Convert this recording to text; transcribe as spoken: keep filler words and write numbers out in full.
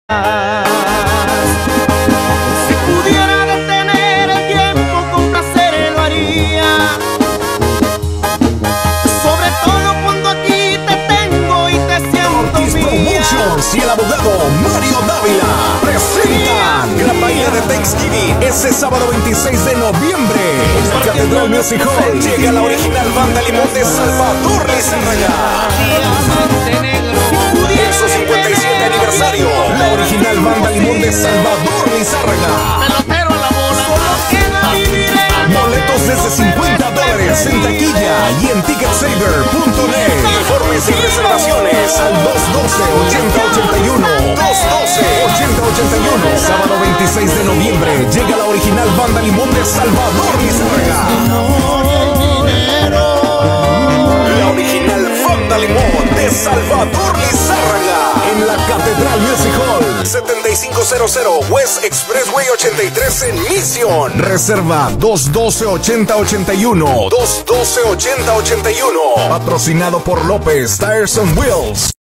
Si pudiera detener el tiempo con placer lo haría, sobre todo cuando aquí te tengo y te siento Ortiz mía. Promotions y el abogado Mario Dávila presentan Gran Baile de Thanksgiving ese sábado veintiséis de noviembre en la Catedral Music Hall. Llega la original banda Limón de Salvador Lizárraga. En su cincuenta y siete aniversario, la original banda Limón de Salvador Lizárraga. Pelotero a la bola. Solo queda vivir en Boletos desde cincuenta dólares en taquilla y en ticket saver punto net. Informes y reservaciones al dos doce, ochenta ochenta y uno. dos doce, ochenta ochenta y uno. Sábado veintiséis de noviembre llega la original banda Limón de Salvador Lizárraga. La original banda Limón de Salvador Lizárraga en la Catedral Music Hall, setenta y cinco cero West Expressway ochenta y tres en Mission. Reserva dos doce, ochenta ochenta y uno. dos doce, ochenta ochenta y uno. Patrocinado por López Tires and Wheels.